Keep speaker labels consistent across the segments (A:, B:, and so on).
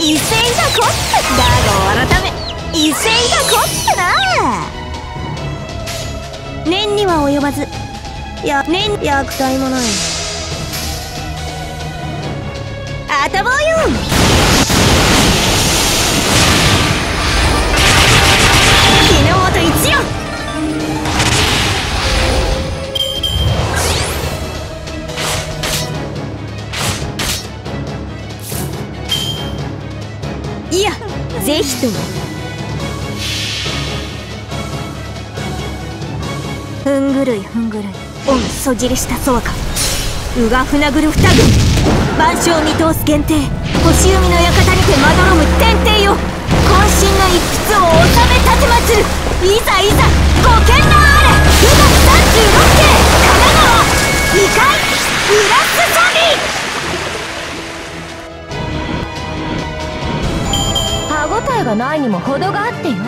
A: 威勢がこっただが改め威勢がこったな。念には及ばず役体もない。あたぼうよ。日の本一よ。いやぜひとも。ふんぐるいふんぐるい御そじりしたそわかうが船ぐる二軍万象見通す限定星海の館にてまどろむ天帝よ。渾身の一筆を収め立てまつる。いざいざご剣のあれ9月36日神奈川異界ウラスサビ。歯応えがないにも程があってよ。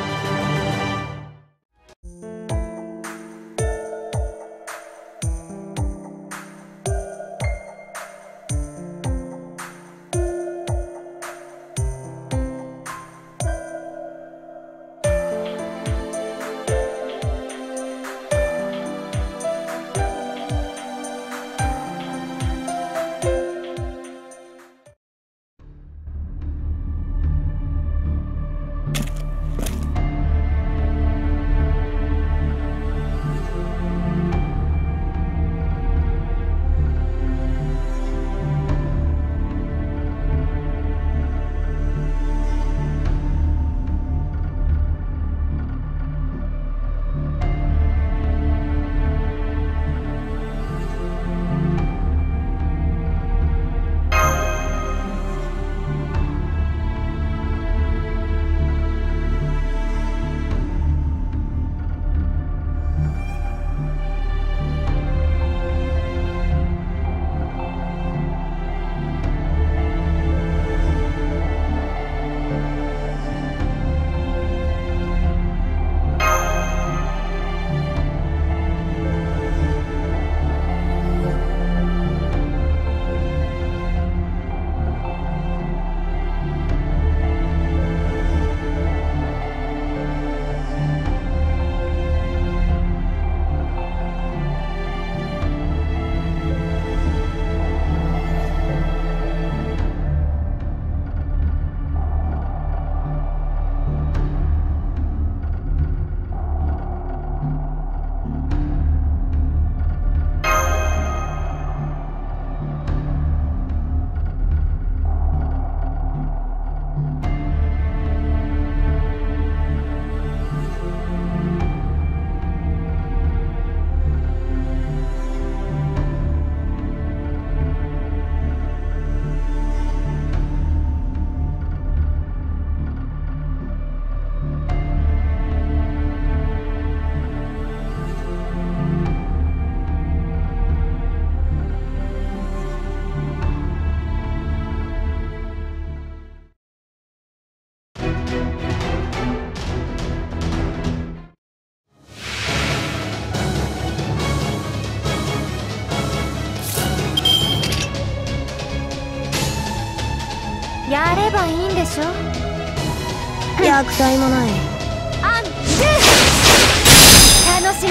B: やればいいんでしょ。
A: 役体もない。
B: アンドゥ楽しみです。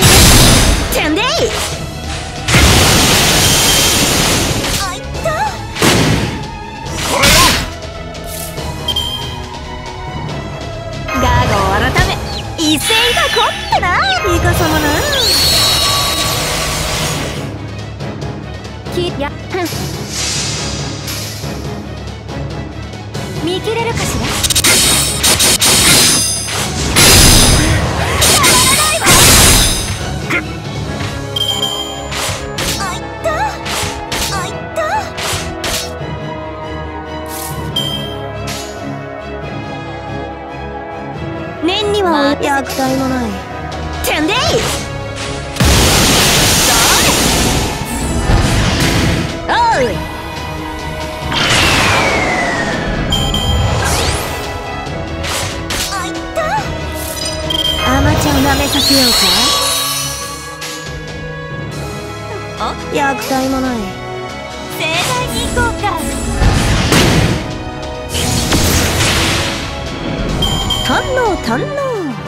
A: てんでい。
B: あいった。
A: それよ。ガードを改め威勢がこったな。いかさまな。
B: 見切れるかしら。
A: あいったあいった。念には役体もない。てんでい。おい。アマちゃん舐めさせようか。役体もない。
B: 盛大に行こうか。
A: 堪能。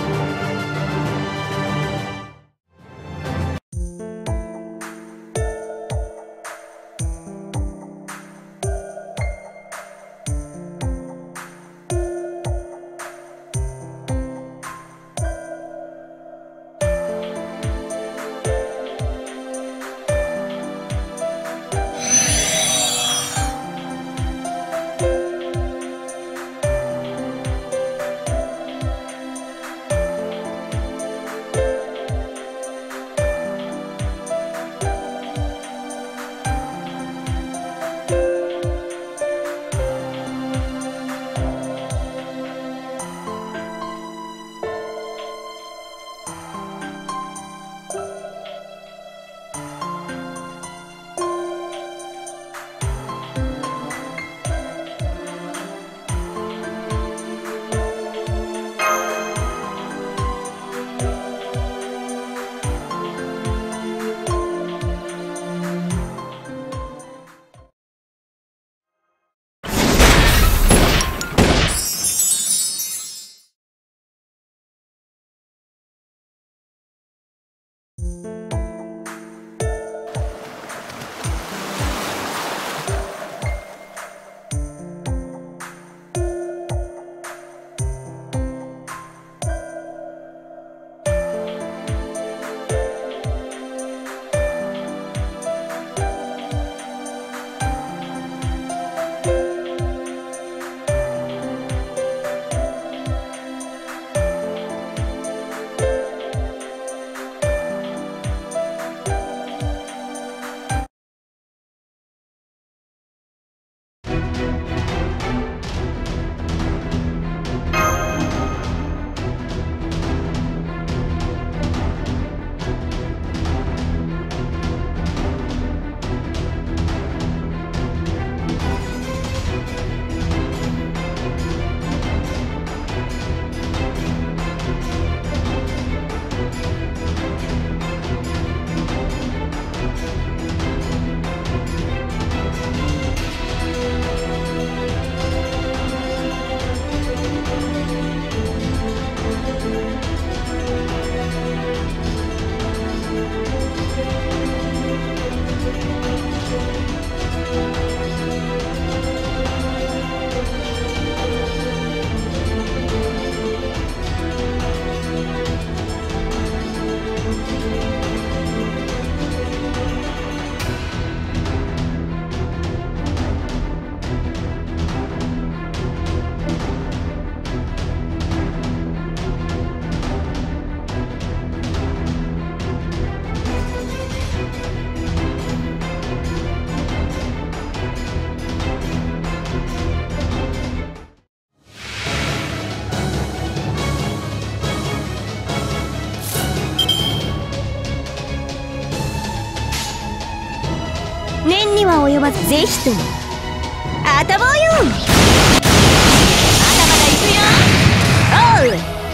A: 念には及ばずぜひともあたぼうよ。まだまだ行くよ。おう。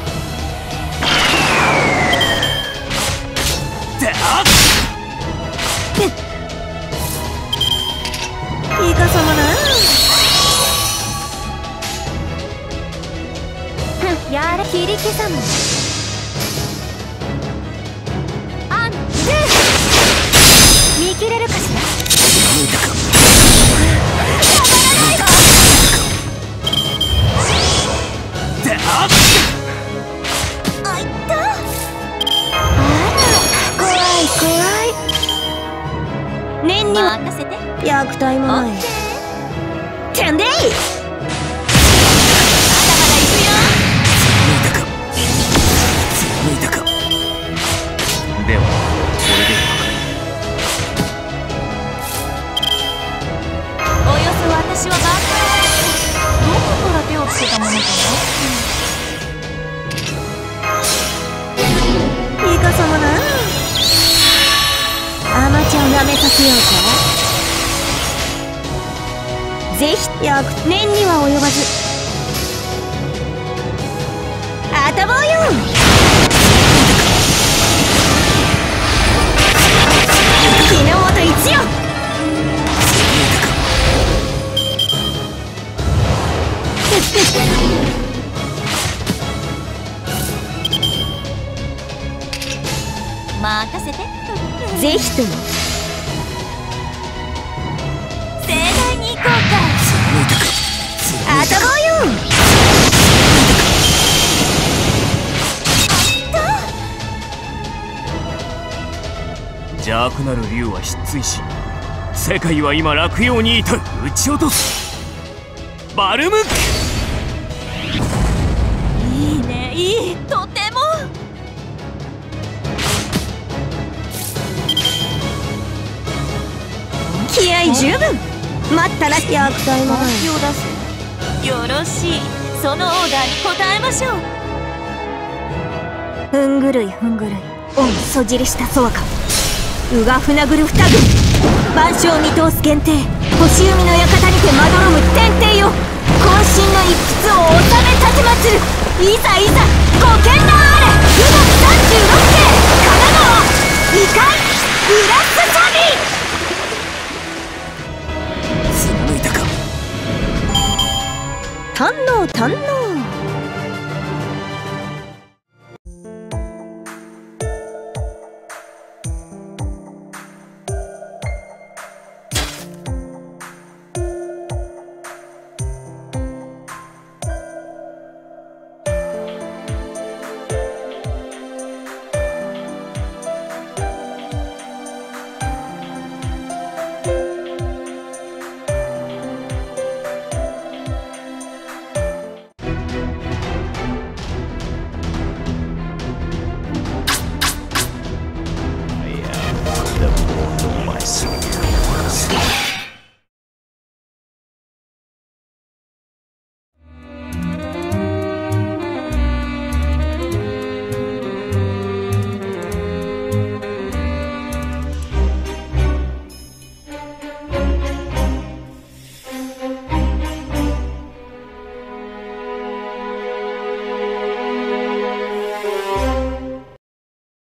A: いかさまな。
B: やれ切り刻む。あんで見切れるかしら。
A: 念には
B: 任せて。
A: 役体もない。てんでい。まだまだ行くよ。
C: 抜いたか。ではこれで
B: およそ私はバカ。どこから手をつけたものか
A: な。いかさまな。アマチュアをなめさせようか。ぜひ役念には及ばずあたぼうよ。日の本一よ。
B: 任せて。
A: ぜひとも
B: 盛大に行こうか。
C: 貫いたか。
A: あとぼうよ。
C: 邪悪なる竜は失墜し、世界は今落葉に至る。撃ち落とすバルムック。
B: いいね、いい、とても。
A: 気合十分。待ったな。役体もない。
B: 気を出す。よろしい、そのオーダーに応えましょう。
A: ふんぐるいふんぐるい、御そじりしたそわか。うが船ぐる二軍、万象見通す限定、星海の館にてまどろむ天帝よ。渾身の一筆を収め立てまつる。いざいざご剣なあれ。武力36系神奈川異界グラスサビ。
C: 貫いたか。
A: 堪能堪能。